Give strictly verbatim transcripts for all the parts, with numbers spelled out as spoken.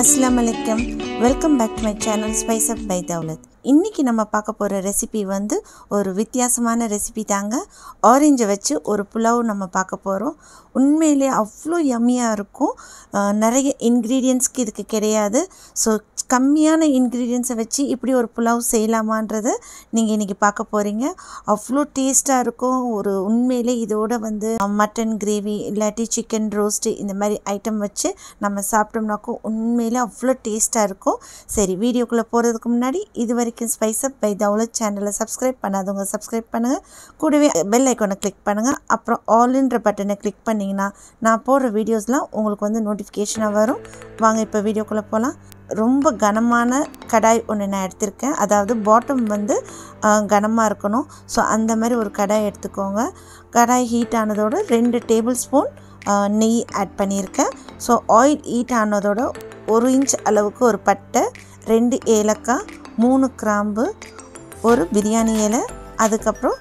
Assalamualaikum. Welcome back to my channel Spice Up by Dawlat. இன்னைக்கு நம்ம பார்க்க போற ரெசிபி வந்து ஒரு வித்தியாசமான ரெசிபி தாங்க. ஆரஞ்சு வச்சு ஒரு புலாவ் நம்ம பார்க்க போறோம். உண்மையிலே அவ்ளோ யம்மியா இருக்கும். நிறைய இன்கிரிடியன்ட்ஸ்க்கு இதுக்கு கிடையாது. சோ கம்மியான இன்கிரிடியன்ட்ஸை வச்சு இப்படி ஒரு புலாவ் செய்யலாமான்றது நீங்கள் இன்றைக்கி பார்க்க போகிறீங்க. அவ்வளோ டேஸ்ட்டாக இருக்கும். ஒரு உண்மையிலே இதோட வந்து மட்டன் கிரேவி இல்லாட்டி சிக்கன் ரோஸ்ட்டு இந்த மாதிரி ஐட்டம் வச்சு நம்ம சாப்பிட்டோம்னாக்கும் உண்மையிலே அவ்வளோ டேஸ்ட்டாக இருக்கும். சரி, வீடியோக்குள்ளே போகிறதுக்கு முன்னாடி இது வரைக்கும் ஸ்பைஸ் அப் பை தௌலத் சேனலை சப்ஸ்கிரைப் பண்ணாதவங்க சப்ஸ்கிரைப் பண்ணுங்கள். கூடவே பெல் ஐக்கானை கிளிக் பண்ணுங்கள். அப்புறம் ஆல்ன்ற பட்டனை கிளிக் பண்ணிங்கன்னா நான் போடுற வீடியோஸ்லாம் உங்களுக்கு வந்து நோட்டிஃபிகேஷனாக வரும். வாங்க இப்போ வீடியோக்குள்ளே போகலாம். ரொம்ப கனமான கடாய் ஒன்று நான் எடுத்திருக்கேன். அதாவது பாட்டம் வந்து கனமாக இருக்கணும். ஸோ அந்த மாதிரி ஒரு கடாய் எடுத்துக்கோங்க. கடாய் ஹீட் ஆனதோடு ரெண்டு டேபிள் ஸ்பூன் நெய் ஆட் பண்ணியிருக்கேன். ஸோ ஆயில் ஹீட் ஆனதோட ஒரு இன்ச் அளவுக்கு ஒரு பட்டை, ரெண்டு ஏலக்காய், மூணு கிராம்பு, ஒரு பிரியாணி இலை, அதுக்கப்புறம்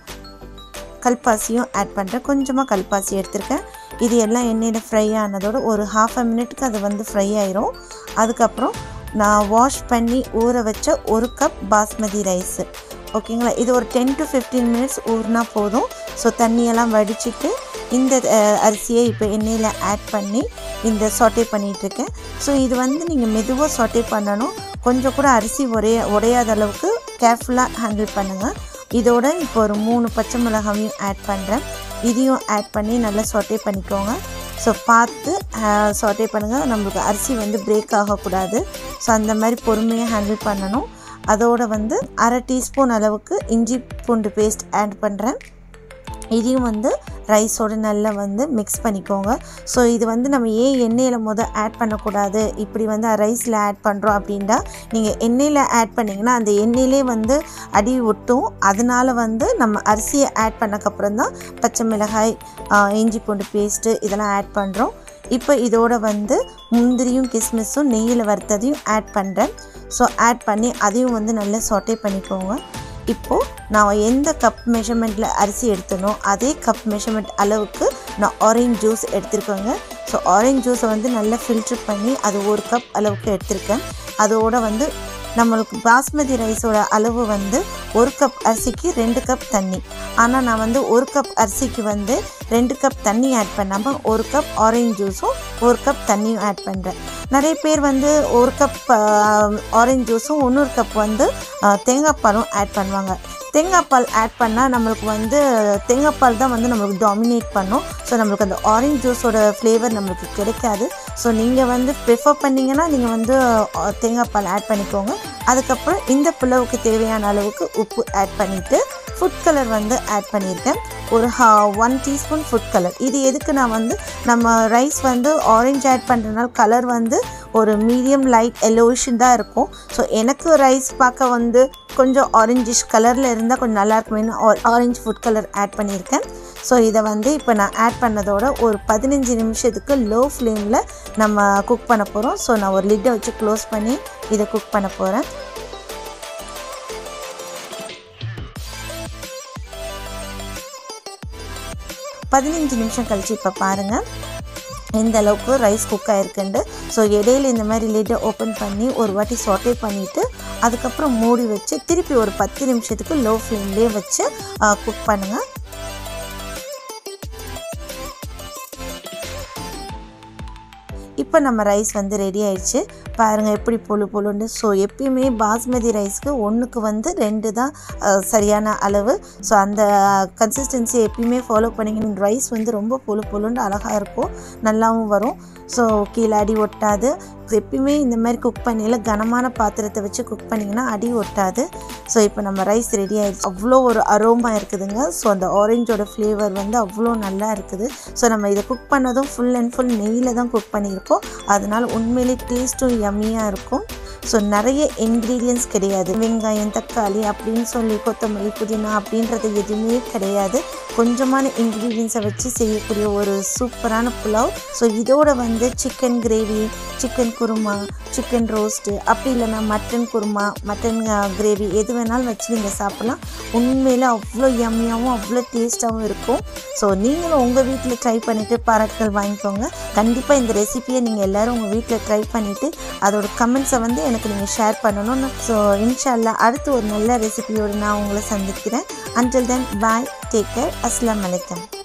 கல்பாசியும் ஆட் பண்ணுறேன். கொஞ்சமாக கல்பாசி எடுத்திருக்கேன். இது எல்லாம் எண்ணெயில் ஃப்ரை ஆனதோட ஒரு ஹாஃப் அ மினிட்க்கு அது வந்து ஃப்ரை ஆயிரும். அதுக்கப்புறம் நான் வாஷ் பண்ணி ஊற வச்ச ஒரு கப் பாஸ்மதி ரைஸு, ஓகேங்களா. இது ஒரு டென் டு ஃபிஃப்டீன் மினிட்ஸ் ஊறினா போதும். ஸோ தண்ணியெல்லாம் வடிச்சிட்டு இந்த அரிசியை இப்போ எண்ணெயில் ஆட் பண்ணி இந்த சாட்டே பண்ணிகிட்ருக்கேன். ஸோ இது வந்து நீங்கள் மெதுவாக சாட்டே பண்ணணும். கொஞ்சம் கூட அரிசி உடைய உடையாத அளவுக்கு கேர்ஃபுல்லாக ஹேண்டில் பண்ணுங்கள். இதோட இப்போ ஒரு மூணு பச்சை மிளகாயும் ஆட் பண்ணுறேன். இதையும் ஆட் பண்ணி நல்லா சாட்டே பண்ணிக்கோங்க. ஸோ பார்த்து சாட்டே பண்ணுங்கள். நம்மளுக்கு அரிசி வந்து பிரேக் ஆகக்கூடாது. ஸோ அந்த மாதிரி பொறுமையாக ஹேண்டில் பண்ணணும். அதோடு வந்து அரை டீஸ்பூன் அளவுக்கு இஞ்சி பூண்டு பேஸ்ட் ஆட் பண்ணுறேன். இதையும் வந்து ரைஸோடு நல்லா வந்து மிக்ஸ் பண்ணிக்கோங்க. ஸோ இது வந்து நம்ம ஏன் எண்ணெயில் முதல் ஆட் பண்ணக்கூடாது, இப்படி வந்து ரைஸில் ஆட் பண்ணுறோம் அப்படின்டா, நீங்கள் எண்ணெயில் ஆட் பண்ணிங்கன்னா அந்த எண்ணெயிலே வந்து அடி ஒட்டும். அதனால் வந்து நம்ம அரிசியை ஆட் பண்ணக்கப்புறம் தான் பச்சை மிளகாய், இஞ்சி பூண்டு பேஸ்ட்டு இதெல்லாம் ஆட் பண்ணுறோம். இப்போ இதோட வந்து முந்திரியும் கிஸ்மிஸும் நெய்யில் வறுத்ததையும் ஆட் பண்ணுறேன். ஸோ ஆட் பண்ணி அதையும் வந்து நல்லா சாட்டே பண்ணிக்கோங்க. இப்போது நான் எந்த கப் மெஷர்மெண்ட்டில் அரிசி எடுத்தனோ அதே கப் மெஷர்மெண்ட் அளவுக்கு நான் ஆரஞ்ச் ஜூஸ் எடுத்துருக்கேங்க. ஸோ ஆரஞ்ச் ஜூஸை வந்து நல்லா ஃபில்ட்ரு பண்ணி அது ஒரு கப் அளவுக்கு எடுத்திருக்கேன். அதோடு வந்து நம்மளுக்கு பாஸ்மதி ரைஸோட அளவு வந்து ஒரு கப் அரிசிக்கு ரெண்டு கப் தண்ணி. ஆனால் நான் வந்து ஒரு கப் அரிசிக்கு வந்து ரெண்டு கப் தண்ணி ஆட் பண்ணாமல் ஒரு கப் ஆரஞ்ச் ஜூஸும் ஒரு கப் தண்ணியும் ஆட் பண்ணுறேன். நிறைய பேர் வந்து ஒரு கப் ஆரஞ்ச் ஜூஸும் இன்னொரு கப் வந்து தேங்காய் பாலும் ஆட் பண்ணுவாங்க. தேங்காய் பால் ஆட் பண்ணால் நம்மளுக்கு வந்து தேங்காய் பால் தான் வந்து நம்மளுக்கு டாமினேட் பண்ணும். ஸோ நம்மளுக்கு அந்த ஆரஞ்ச் ஜூஸோட ஃப்ளேவர் நம்மளுக்கு கிடைக்காது. ஸோ நீங்கள் வந்து ப்ரிஃபர் பண்ணிங்கன்னா நீங்கள் வந்து தேங்காய் பால் ஆட் பண்ணிக்கோங்க. அதுக்கப்புறம் இந்த புலாவுக்கு தேவையான அளவுக்கு உப்பு ஆட் பண்ணிவிட்டு ஃபுட் கலர் வந்து ஆட் பண்ணியிருக்கேன். ஒரு ஹா ஒன் டீஸ்பூன் ஃபுட் கலர். இது எதுக்கு நான் வந்து நம்ம ரைஸ் வந்து ஆரஞ்ச் ஆட் பண்ணுறதுனால கலர் வந்து ஒரு மீடியம் லைட் எல்லோஷன் தான் இருக்கும். ஸோ எனக்கு ரைஸ் பார்க்க வந்து கொஞ்சம் ஆரஞ்சிஷ் கலரில் இருந்தால் கொஞ்சம் நல்லாயிருக்குமேனு ஆரஞ்ச் ஃபுட் கலர் ஆட் பண்ணியிருக்கேன். ஸோ இதை வந்து இப்போ நான் ஆட் பண்ணதோட ஒரு பதினஞ்சு நிமிஷத்துக்கு லோ ஃப்ளேமில் நம்ம குக் பண்ண போகிறோம். ஸோ நான் ஒரு லிட்டை வச்சு க்ளோஸ் பண்ணி இதை குக் பண்ண போகிறேன். பதினஞ்சு நிமிஷம் கழிச்சு இப்போ பாருங்கள் எந்த அளவுக்கு ரைஸ் குக் ஆகிருக்குண்டு. ஸோ இடையில இந்த மாதிரி லிட்டை ஓப்பன் பண்ணி ஒரு வாட்டி சாட்டே பண்ணிவிட்டு அதுக்கப்புறம் மூடி வச்சு திருப்பி ஒரு பத்து நிமிஷத்துக்கு லோ ஃப்ளேம்லேயே வச்சு குக் பண்ணுங்கள். இப்போ நம்ம ரைஸ் வந்து ரெடி ஆயிடுச்சு. பாருங்கள் எப்படி பொழு பொழுன்னு. ஸோ எப்பயுமே பாஸ்மதி ரைஸ்க்கு ஒன்றுக்கு வந்து ரெண்டு தான் சரியான அளவு. ஸோ அந்த கன்சிஸ்டன்சி எப்பயுமே ஃபாலோ பண்ணிக்கணும். ரைஸ் வந்து ரொம்ப பொழு பொழுன்னு அழகாக இருக்கும், நல்லாவும் வரும். ஸோ கீழே அடி ஒட்டாது. எப்பயுமே இந்த மாதிரி குக் பண்ணியில் கனமான பாத்திரத்தை வச்சு குக் பண்ணிங்கன்னா அடி ஒட்டாது. ஸோ இப்போ நம்ம ரைஸ் ரெடி ஆகிடுச்சு. அவ்வளோ ஒரு அரோமா இருக்குதுங்க. ஸோ அந்த ஆரஞ்சோட ஃப்ளேவர் வந்து அவ்வளோ நல்லா இருக்குது. ஸோ நம்ம இதை குக் பண்ணதும் ஃபுல் அண்ட் ஃபுல் நெய்யில் தான் குக் பண்ணியிருக்கோம். அதனால் உண்மையிலே டேஸ்ட்டும் யம்மியாக இருக்கும். ஸோ நிறைய இன்க்ரீடியன்ஸ் கிடையாது. வெங்காயம், தக்காளி அப்படின்னு சொல்லி கொத்தமல்லி, புதினா அப்படின்றது எதுவுமே கிடையாது. கொஞ்சமான இன்க்ரீடியன்ஸை வச்சு செய்யக்கூடிய ஒரு சூப்பரான புலாவ். ஸோ இதோட வந்து chicken gravy, chicken kurma, chicken roast, அப்படி இல்லைனா மட்டன் குருமா, மட்டன் கிரேவி எது வேணாலும் வச்சு நீங்கள் சாப்பிட்லாம். உண்மையில் அவ்வளோ யம்மியாகவும் அவ்வளோ டேஸ்ட்டாகவும் இருக்கும். ஸோ நீங்களும் உங்கள் வீட்டில் ட்ரை பண்ணிவிட்டு பாராட்டுகள் வாங்கிக்கோங்க. கண்டிப்பாக இந்த ரெசிபியை நீங்கள் எல்லோரும் உங்கள் வீட்டில் ட்ரை பண்ணிவிட்டு அதோட கமெண்ட்ஸை வந்து எனக்கு நீங்கள் ஷேர் பண்ணணும். ஸோ இன்ஷா அல்லாஹ் அடுத்து ஒரு நல்ல ரெசிபியோடு நான் உங்களை சந்திக்கிறேன். Until then bye, take care, அஸ்ஸலாமு அலைக்கும்.